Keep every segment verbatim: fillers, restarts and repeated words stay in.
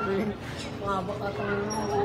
Mabak at ang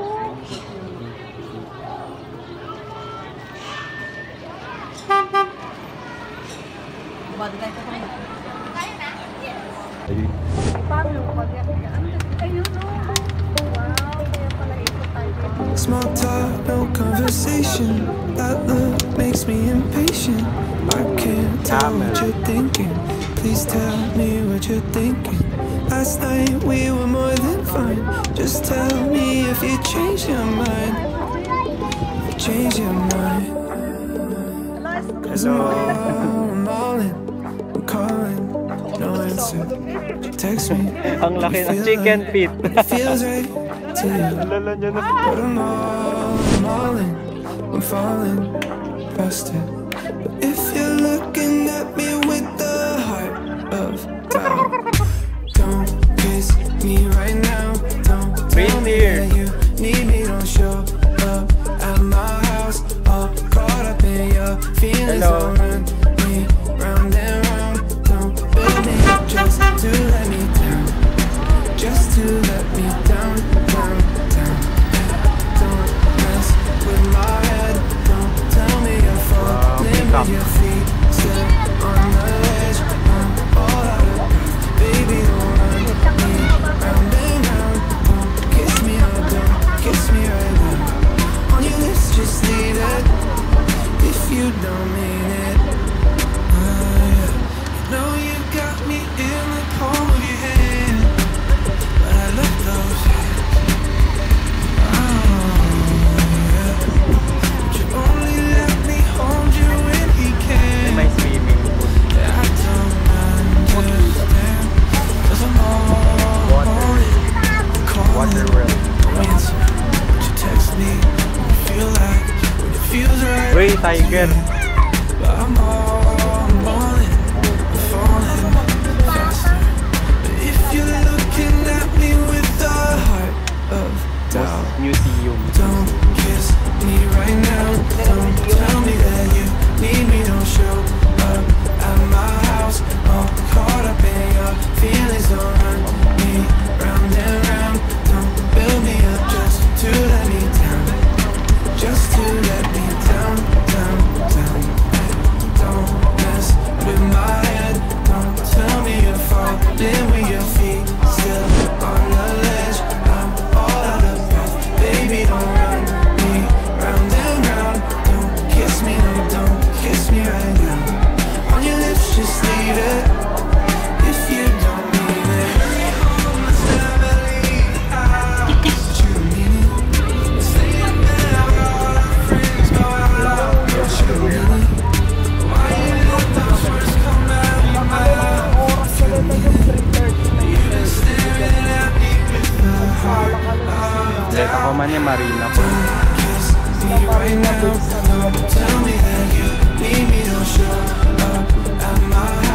bagay ko pa rin. Kaya na? Yes. Paano yung bagay? Ayun o. Wow, kaya pala ito tayo. Small talk, no conversation. That look makes me impatient. I can't tell what you're thinking. Please tell me what you're thinking. Last night we were more than fine. Just tell me if you change your mind. If you change your mind. Cause I'm all, I'm all in. I'm calling, no answer. She texts me. Ang laki ng chicken feet. It feels right to you. But I'm all, I'm all in. I'm falling faster. But if you're looking at me with the heart of doubt, don't kiss me right now. Don't tell me that you need me. Don't show up at my house all caught up in your feelings. Don't run me round and round. Don't build me up just to let me down. Just to let me down, down, down. Don't mess with my head. Don't tell me you're falling with your feet still on the ledge. I'm all out of breath. Baby, don't run me round and round. Don't kiss me, oh, don't kiss me right now. On your lips, just leave it if you don't mean it. Oh, yeah. You know you got me in the palm of your hand, but I love those hands. Oh, yeah. But you only let me hold you when he can. May swimming pool. Yeah, I don't understand. Cause I'm all Water. calling, Water world. no answer. But you text me when you feel like, when it feels right. Uy, tiger. But I'm all, I'm all in, I'm falling faster. But if you're looking at me with the heart of doubt, Museum. don't kiss me right now. Don't tell me that you need me. Don't show up at my house all caught up in your feelings. Don't run me round and round. Don't build me up just to let me down. Just to let me down, down, down. Don't mess with my head. Don't tell me you're falling with your feet still on the ledge. I'm all out of breath. Baby, don't run me round and round. Don't kiss me, no, don't kiss me right now. On your lips, just leave it if you don't mean it. Hurry home, let's never leave the house. But you mean it. Stay in bed, all our friends go out. But you mean it. Why you let those words come out of your mouth? If you mean it. You've been staring at me with the heart of Let ako doubt. man yung marina po. Don't kiss me right now. Don't tell me that you need me. Don't show up at my house.